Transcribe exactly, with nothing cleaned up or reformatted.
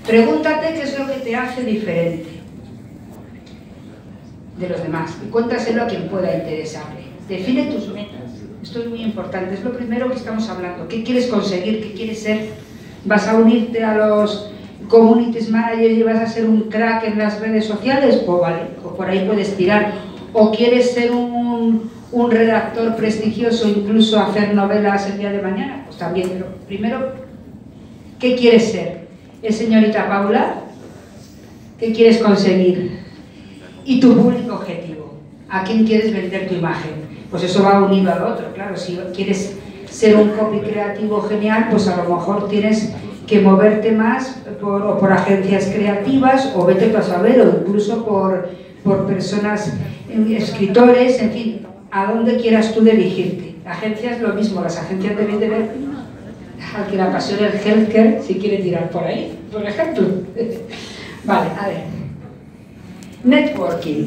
Pregúntate qué es lo que te hace diferente de los demás y cuéntaselo a quien pueda interesarle. Define tus metas. Esto es muy importante, es lo primero que estamos hablando. ¿Qué quieres conseguir? ¿Qué quieres ser? ¿Vas a unirte a los community managers y vas a ser un crack en las redes sociales? Pues vale, pues por ahí puedes tirar. ¿O quieres ser un, un redactor prestigioso, incluso hacer novelas el día de mañana? Pues también, pero primero, ¿qué quieres ser? ¿Es señorita Paula? ¿Qué quieres conseguir? Y tu público objetivo. ¿A quién quieres vender tu imagen? Pues eso va unido al otro, claro. Si quieres ser un copy creativo genial, pues a lo mejor tienes que moverte más por, o por agencias creativas, o vete a saber, o incluso por, por personas, escritores, en fin, a donde quieras tú dirigirte. Agencias lo mismo, las agencias deben de ver al que le apasiona el healthcare, si quiere tirar por ahí, por ejemplo. Vale, a ver. Networking.